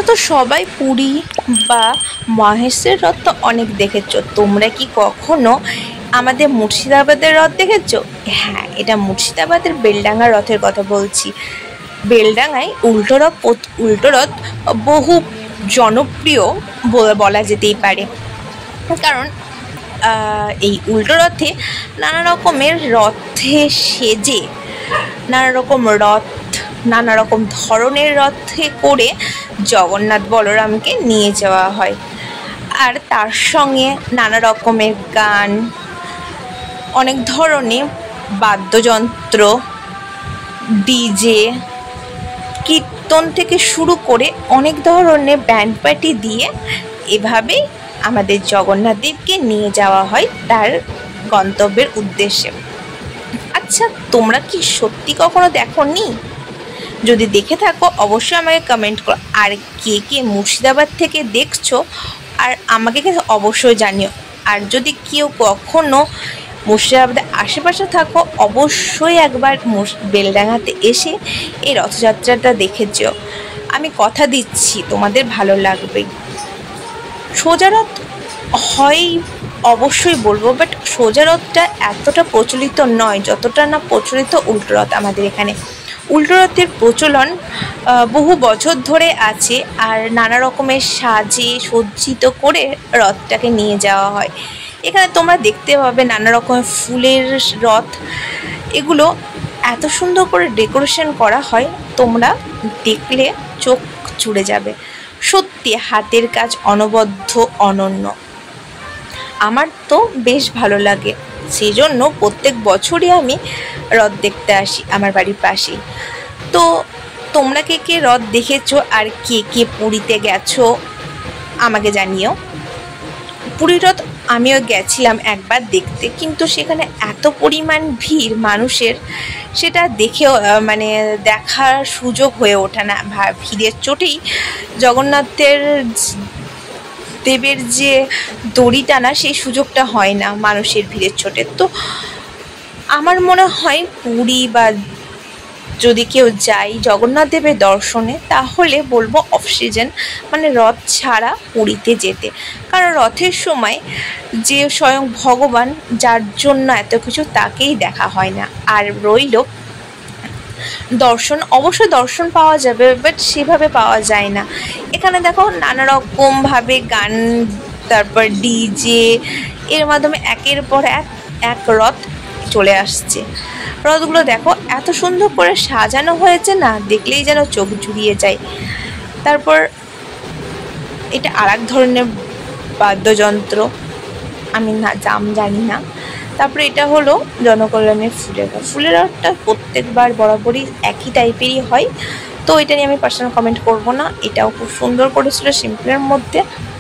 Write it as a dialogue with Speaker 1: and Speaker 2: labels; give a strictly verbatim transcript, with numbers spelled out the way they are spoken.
Speaker 1: তো সবাই পুরী বা মহেশের রথ তো অনেক দেখেছো। তোমরা কি কখনো আমাদের মুর্শিদাবাদের রথ দেখেছো? হ্যাঁ, এটা মুর্শিদাবাদের বেলডাঙ্গার রথের কথা বলছি। বেলডাঙ্গায় উল্টো রথ উল্টো রথ বহু জনপ্রিয় বলা যেতেই পারে, কারণ এই উল্টো রথে নানা রকমের রথে সেজে নানা রকম রথ নানা রকম ধরনের রথে করে জগন্নাথ বলরামকে নিয়ে যাওয়া হয়। আর তার সঙ্গে নানা রকমের গান, অনেক ধরনের বাদ্যযন্ত্র, ডিজে, কীর্তন থেকে শুরু করে অনেক ধরনের ব্যান্ড পার্টি দিয়ে এভাবেই আমাদের জগন্নাথ দেবকে নিয়ে যাওয়া হয় তার গন্তব্যের উদ্দেশ্যে। আচ্ছা, তোমরা কি সত্যি কখনো দেখোনি? যদি দেখে থাকো অবশ্যই আমাকে কমেন্ট করো। আর কে কে মুর্শিদাবাদ থেকে দেখছো আর আমাকে অবশ্যই জানিও। আর যদি কেউ কখনো মুর্শিদাবাদের আশেপাশে থাকো অবশ্যই একবার বেলডাঙ্গাতে এসে এই রথযাত্রাটা দেখে যেও। আমি কথা দিচ্ছি তোমাদের ভালো লাগবে। সোজা রথ হয় অবশ্যই বলবো, বাট সোজা রথটা এতটা প্রচলিত নয় যতটা না প্রচলিত উল্টো রথ। আমাদের এখানে উল্টো রথের প্রচলন বহু বছর ধরে আছে, আর নানা রকমের সাজে সজ্জিত করে রথটাকে নিয়ে যাওয়া হয়। এখানে তোমরা দেখতে পাবে নানা রকমের ফুলের রথ, এগুলো এত সুন্দর করে ডেকোরেশন করা হয়, তোমরা দেখলে চোখ জুড়ে যাবে। সত্যি হাতের কাজ অনবদ্য, অনন্য। আমার তো বেশ ভালো লাগে, সেই জন্য প্রত্যেক বছরই আমি রথ দেখতে আসি আমার বাড়ির পাশেই। তো তোমরা কে কে রথ দেখেছো আর কে কে পুরীতে গেছো আমাকে জানিও। পুরী রথ আমিও গেছিলাম একবার দেখতে, কিন্তু সেখানে এত পরিমাণ ভিড় মানুষের, সেটা দেখেও মানে দেখার সুযোগ হয়ে ওঠে না। ভিড়ের চোটেই জগন্নাথের দেবের যে দড়ি টানা সেই সুযোগটা হয় না মানুষের ভিড়ের চোটে। তো আমার মনে হয় পুরী বা যদি কেউ যায় জগন্নাথ দেবের দর্শনে, তাহলে বলবো অফ সিজন মানে রথ ছাড়া পুরীতে যেতে। কারণ রথের সময় যে স্বয়ং ভগবান, যার জন্য এত কিছু, তাকেই দেখা হয় না। আর রইল দর্শন, অবশ্যই দর্শন পাওয়া যাবে, বাট সেভাবে পাওয়া যায় না। এখানে দেখো নানা রকমভাবে গান, তারপর ডিজে, এর মাধ্যমে একের পর এক এক রথ চলে আসছে। রথগুলো দেখো এত সুন্দর করে সাজানো হয়েছে না, দেখলেই যেন চোখ জুড়িয়ে যায়। তারপর এটা আর এক ধরনের বাদ্যযন্ত্র, আমি না দাম জানি না। তারপরে এটা হলো জনকল্যাণের ফুলের রথ। ফুলের রথটা প্রত্যেকবার বরাবরই একই টাইপেরই হয়, তো এটা নিয়ে আমি পার্সোনাল কমেন্ট করবো না। এটাও খুব সুন্দর করেছিল, সিম্পলের মধ্যে।